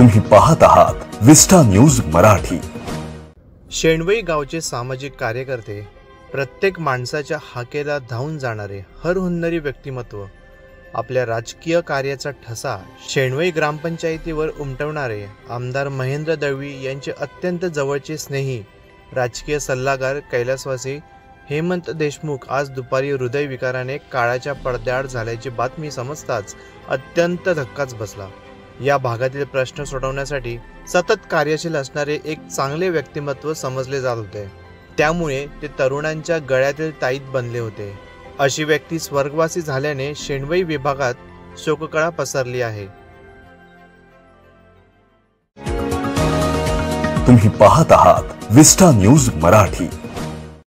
तुम्ही पाहत आहात विस्टा न्यूज मराठी। शेणवई गावचे सामाजिक कार्यकर्ते, प्रत्येक माणसाच्या हाकेला धावून जाणारे हरहुन्नरी व्यक्तिमत्व, आपल्या राजकीय कार्याचा ठसा शेणवई ग्रामपंचायतीवर उमटवणारे आमदार महेंद्र दळवी यांचे अत्यंत जवळचे स्नेही राजकीय सल्लागार कैलासवासी हेमंत देशमुख आज दुपारी हृदयविकाराने काळाच्या पडद्याआड झाल्याची बातमी समजताच अत्यंत धक्काच बसला। या भागातील प्रश्न सोडवण्यासाठी सतत कार्यशील असणारे एक चांगले व्यक्तिमत्व समजले जात होते, त्यामुळे ते तरुणांच्या गळ्यातील ताईत बनले होते। अशी व्यक्ती स्वर्गवासी झाल्याने शेणवई विभागात शोककळा पसरली आहे। तुम्ही पाहत आहात विस्टा न्यूज मराठी।